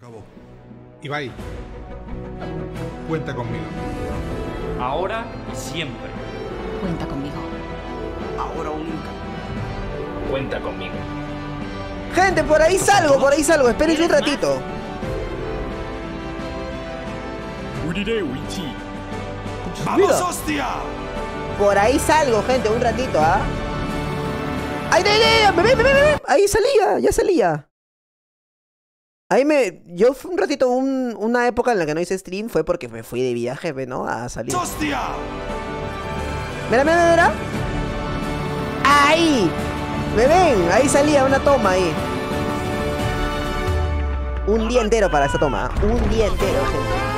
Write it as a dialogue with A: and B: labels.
A: Ibai, cuenta conmigo.
B: Ahora y siempre.
C: Cuenta conmigo.
D: Ahora o nunca.
B: Cuenta conmigo.
E: Gente, por ahí salgo. Espérense un ratito.
D: ¡Vamos, hostia!
E: Por ahí salgo, gente, un ratito, ¿ah? ¡Ay, me ve! Ahí salía, ya salía. Yo fui un ratito, una época en la que no hice stream fue porque me fui de viaje, ¿no? A salir.
D: ¡Hostia!
E: Mira. ¡Ahí! ¿Me ven? Ahí salía una toma ahí. Un día entero para esa toma, un día entero, gente.